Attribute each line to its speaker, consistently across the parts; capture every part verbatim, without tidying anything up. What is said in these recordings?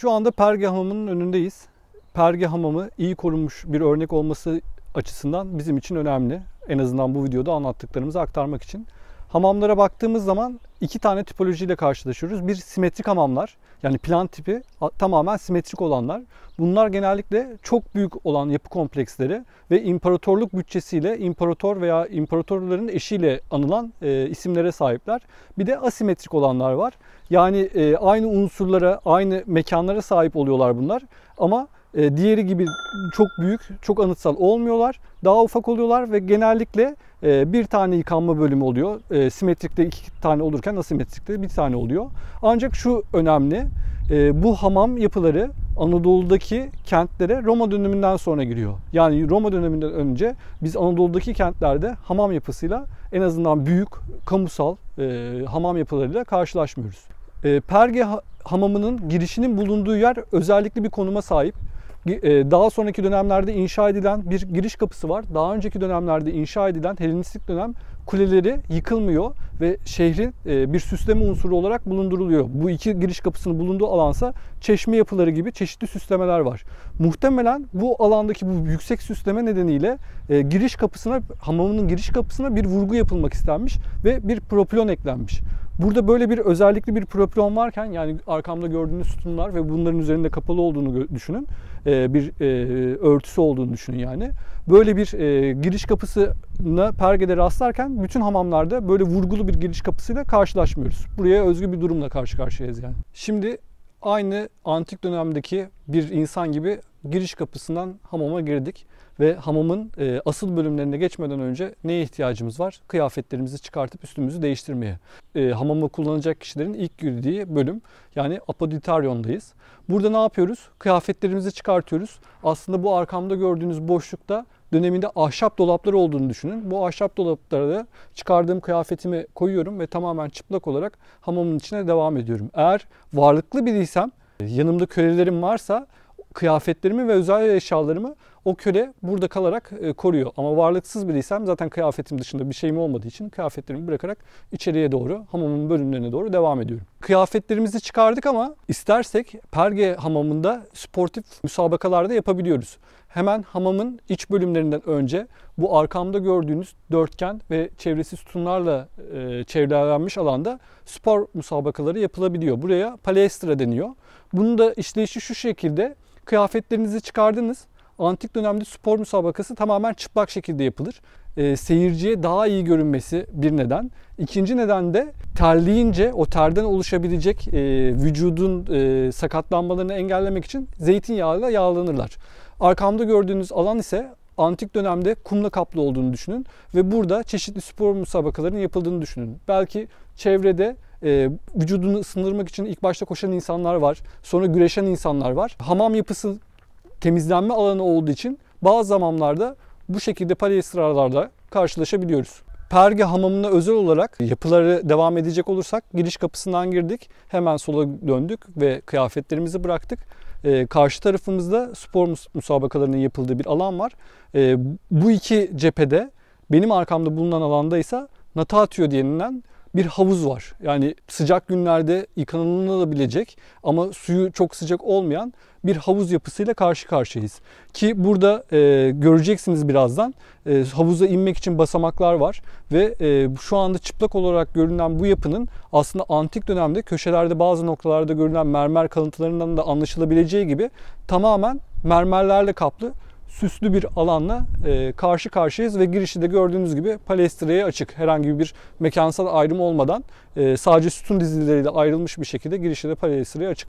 Speaker 1: Şu anda Perge Hamamı'nın önündeyiz. Perge Hamamı iyi korunmuş bir örnek olması açısından bizim için önemli. En azından bu videoda anlattıklarımızı aktarmak için. Hamamlara baktığımız zaman iki tane tipolojiyle karşılaşıyoruz. Bir simetrik hamamlar, yani plan tipi tamamen simetrik olanlar. Bunlar genellikle çok büyük olan yapı kompleksleri ve imparatorluk bütçesiyle imparator veya imparatorların eşiyle anılan e, isimlere sahipler. Bir de asimetrik olanlar var. Yani e, aynı unsurlara, aynı mekanlara sahip oluyorlar bunlar. Ama e, diğeri gibi çok büyük, çok anıtsal olmuyorlar. Daha ufak oluyorlar ve genellikle e, bir tane yıkanma bölümü oluyor. E, simetrikte iki tane olurken asimetrikte bir tane oluyor. Ancak şu önemli, e, bu hamam yapıları Anadolu'daki kentlere Roma döneminden sonra giriyor. Yani Roma döneminden önce biz Anadolu'daki kentlerde hamam yapısıyla en azından büyük kamusal e, hamam yapılarıyla karşılaşmıyoruz. E, Perge Hamamı'nın girişinin bulunduğu yer özellikle bir konuma sahip. Daha sonraki dönemlerde inşa edilen bir giriş kapısı var. Daha önceki dönemlerde inşa edilen Helenistik dönem kuleleri yıkılmıyor ve şehrin bir süsleme unsuru olarak bulunduruluyor. Bu iki giriş kapısının bulunduğu alansa çeşme yapıları gibi çeşitli süslemeler var. Muhtemelen bu alandaki bu yüksek süsleme nedeniyle giriş kapısına, hamamının giriş kapısına bir vurgu yapılmak istenmiş ve bir propilon eklenmiş. Burada böyle bir özellikli bir propilon varken, yani arkamda gördüğünüz sütunlar ve bunların üzerinde kapalı olduğunu düşünün. Bir örtüsü olduğunu düşünün yani. Böyle bir giriş kapısına Perge'de rastlarken bütün hamamlarda böyle vurgulu bir giriş kapısıyla karşılaşmıyoruz. Buraya özgü bir durumla karşı karşıyayız yani. Şimdi aynı antik dönemdeki bir insan gibi giriş kapısından hamama girdik. Ve hamamın e, asıl bölümlerine geçmeden önce neye ihtiyacımız var? Kıyafetlerimizi çıkartıp üstümüzü değiştirmeye. E, hamamı kullanacak kişilerin ilk girdiği bölüm, yani apoditaryondayız. Burada ne yapıyoruz? Kıyafetlerimizi çıkartıyoruz. Aslında bu arkamda gördüğünüz boşlukta döneminde ahşap dolapları olduğunu düşünün. Bu ahşap dolaplara da çıkardığım kıyafetimi koyuyorum ve tamamen çıplak olarak hamamın içine devam ediyorum. Eğer varlıklı biriysem, yanımda kölelerim varsa kıyafetlerimi ve özel eşyalarımı o köle burada kalarak e, koruyor. Ama varlıksız biriysem zaten kıyafetim dışında bir şeyim olmadığı için kıyafetlerimi bırakarak içeriye doğru, hamamın bölümlerine doğru devam ediyorum. Kıyafetlerimizi çıkardık ama istersek Perge Hamamı'nda sportif müsabakalarda yapabiliyoruz. Hemen hamamın iç bölümlerinden önce bu arkamda gördüğünüz dörtgen ve çevresi sütunlarla e, çevrelenmiş alanda spor müsabakaları yapılabiliyor. Buraya palaestra deniyor. Bunun da işleyişi şu şekilde: kıyafetlerinizi çıkardınız. Antik dönemde spor müsabakası tamamen çıplak şekilde yapılır. E, seyirciye daha iyi görünmesi bir neden. İkinci neden de terleyince o terden oluşabilecek e, vücudun e, sakatlanmalarını engellemek için zeytinyağıyla yağlanırlar. Arkamda gördüğünüz alan ise antik dönemde kumla kaplı olduğunu düşünün ve burada çeşitli spor müsabakalarının yapıldığını düşünün. Belki çevrede e, vücudunu ısındırmak için ilk başta koşan insanlar var, sonra güreşen insanlar var. Hamam yapısı temizlenme alanı olduğu için bazı hamamlarda bu şekilde palestralarla karşılaşabiliyoruz. Perge Hamamı'na özel olarak yapıları devam edecek olursak, giriş kapısından girdik, hemen sola döndük ve kıyafetlerimizi bıraktık. Ee, karşı tarafımızda spor müsabakalarının yapıldığı bir alan var. Ee, bu iki cephede, benim arkamda bulunan alanda ise natatio denilen bir havuz var. Yani sıcak günlerde yıkanılabilecek ama suyu çok sıcak olmayan bir havuz yapısıyla karşı karşıyayız. Ki burada e, göreceksiniz birazdan, e, havuza inmek için basamaklar var ve e, şu anda çıplak olarak görünen bu yapının aslında antik dönemde köşelerde bazı noktalarda görülen mermer kalıntılarından da anlaşılabileceği gibi tamamen mermerlerle kaplı süslü bir alanla e, karşı karşıyayız ve girişi de gördüğünüz gibi palestraya açık. Herhangi bir mekansal ayrım olmadan e, sadece sütun dizileriyle ayrılmış bir şekilde girişi de palestraya açık.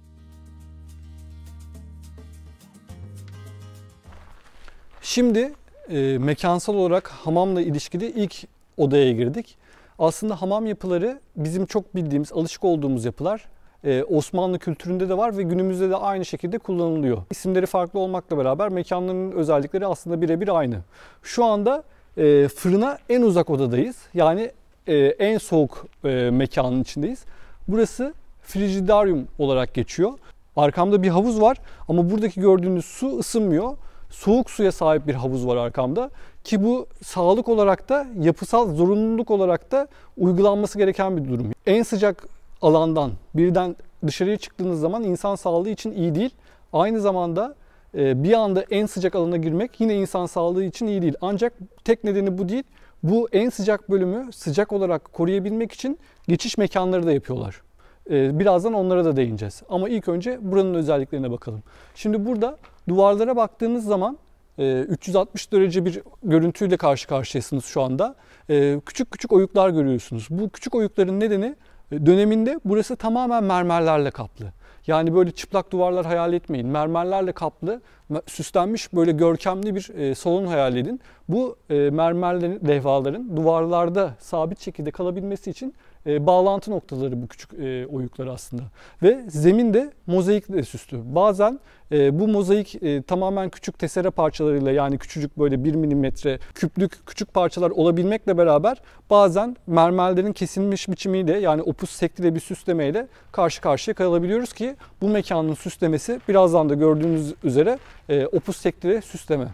Speaker 1: Şimdi e, mekansal olarak hamamla ilişkili ilk odaya girdik. Aslında hamam yapıları bizim çok bildiğimiz, alışık olduğumuz yapılar. Ee, Osmanlı kültüründe de var ve günümüzde de aynı şekilde kullanılıyor. İsimleri farklı olmakla beraber mekanların özellikleri aslında birebir aynı. Şu anda e, fırına en uzak odadayız. Yani e, en soğuk e, mekanın içindeyiz. Burası frigidaryum olarak geçiyor. Arkamda bir havuz var ama buradaki gördüğünüz su ısınmıyor. Soğuk suya sahip bir havuz var arkamda. Ki bu sağlık olarak da, yapısal zorunluluk olarak da uygulanması gereken bir durum. En sıcak alandan birden dışarıya çıktığınız zaman insan sağlığı için iyi değil. Aynı zamanda bir anda en sıcak alana girmek yine insan sağlığı için iyi değil. Ancak tek nedeni bu değil. Bu en sıcak bölümü sıcak olarak koruyabilmek için geçiş mekanları da yapıyorlar. Birazdan onlara da değineceğiz. Ama ilk önce buranın özelliklerine bakalım. Şimdi burada duvarlara baktığınız zaman üç yüz altmış derece bir görüntüyle karşı karşıyasınız şu anda. Küçük küçük oyuklar görüyorsunuz. Bu küçük oyukların nedeni döneminde burası tamamen mermerlerle kaplı. Yani böyle çıplak duvarlar hayal etmeyin. Mermerlerle kaplı, süslenmiş böyle görkemli bir salon hayal edin. Bu mermerlerin, levhaların duvarlarda sabit şekilde kalabilmesi için bağlantı noktaları bu küçük oyuklar aslında. Ve zemin de mozaikle süslü. Bazen bu mozaik tamamen küçük tesere parçalarıyla, yani küçücük böyle bir milimetre küplük küçük parçalar olabilmekle beraber bazen mermerlerin kesilmiş biçimiyle, yani opus secti ile bir süslemeyle karşı karşıya kalabiliyoruz ki bu mekanın süslemesi birazdan da gördüğünüz üzere opus secti ile süsleme.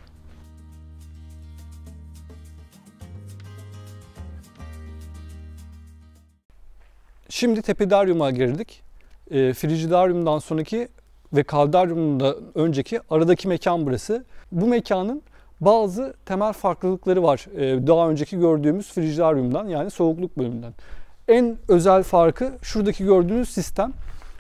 Speaker 1: Şimdi tepidaryuma girdik. E, Frigidaryum'dan sonraki ve Kaldaryum'dan önceki aradaki mekan burası. Bu mekanın bazı temel farklılıkları var e, daha önceki gördüğümüz Frigidaryum'dan, yani soğukluk bölümünden. En özel farkı şuradaki gördüğünüz sistem.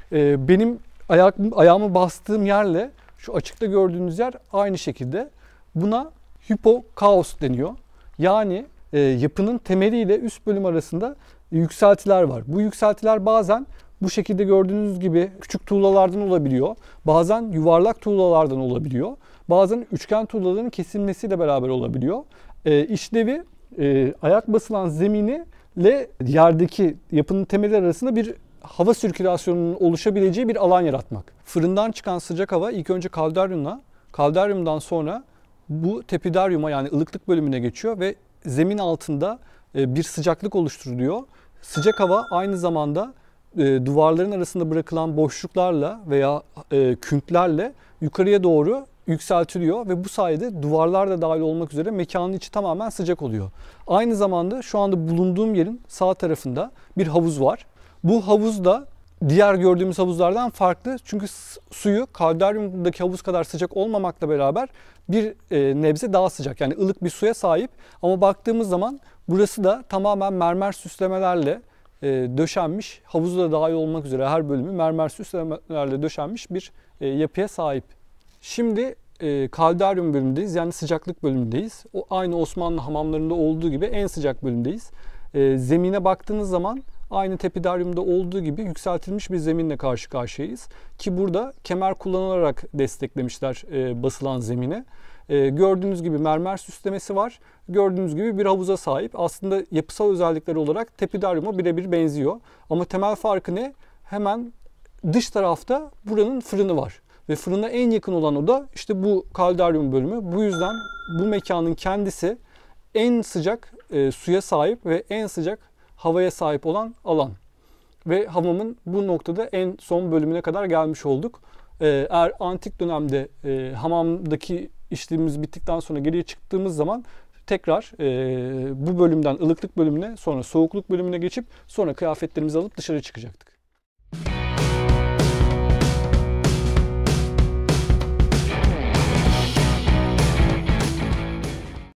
Speaker 1: E, benim ayak, ayağımı bastığım yerle şu açıkta gördüğünüz yer aynı şekilde. Buna hypokaos deniyor. Yani e, yapının temeliyle üst bölüm arasında yükseltiler var. Bu yükseltiler bazen bu şekilde gördüğünüz gibi küçük tuğlalardan olabiliyor. Bazen yuvarlak tuğlalardan olabiliyor. Bazen üçgen tuğlaların kesilmesiyle beraber olabiliyor. E, işlevi e, ayak basılan zemini ile yerdeki yapının temeli arasında bir hava sirkülasyonunun oluşabileceği bir alan yaratmak. Fırından çıkan sıcak hava ilk önce kaldaryumla, kaldaryumdan sonra bu tepidaryuma, yani ılıklık bölümüne geçiyor ve zemin altında bir sıcaklık oluşturuluyor. Sıcak hava aynı zamanda e, duvarların arasında bırakılan boşluklarla veya e, künklerle yukarıya doğru yükseltiliyor ve bu sayede duvarlar da dahil olmak üzere mekanın içi tamamen sıcak oluyor. Aynı zamanda şu anda bulunduğum yerin sağ tarafında bir havuz var. Bu havuz da diğer gördüğümüz havuzlardan farklı. Çünkü suyu kaldaryumdaki havuz kadar sıcak olmamakla beraber bir e, nebze daha sıcak. Yani ılık bir suya sahip. Ama baktığımız zaman burası da tamamen mermer süslemelerle e, döşenmiş. Havuzu da dahil olmak üzere her bölümü mermer süslemelerle döşenmiş bir e, yapıya sahip. Şimdi e, kaldaryum bölümündeyiz. Yani sıcaklık bölümündeyiz. O aynı Osmanlı hamamlarında olduğu gibi en sıcak bölümdeyiz. E, zemine baktığınız zaman aynı tepidaryumda olduğu gibi yükseltilmiş bir zeminle karşı karşıyayız. Ki burada kemer kullanılarak desteklemişler e, basılan zemine. E, gördüğünüz gibi mermer süslemesi var. Gördüğünüz gibi bir havuza sahip. Aslında yapısal özellikleri olarak tepidaryuma birebir benziyor. Ama temel farkı ne? Hemen dış tarafta buranın fırını var. Ve fırına en yakın olan o da işte bu kaldaryum bölümü. Bu yüzden bu mekanın kendisi en sıcak e, suya sahip ve en sıcak havaya sahip olan alan. Ve hamamın bu noktada en son bölümüne kadar gelmiş olduk. Eğer antik dönemde e, hamamdaki işlemimiz bittikten sonra geriye çıktığımız zaman tekrar e, bu bölümden ılıklık bölümüne, sonra soğukluk bölümüne geçip sonra kıyafetlerimizi alıp dışarı çıkacaktık.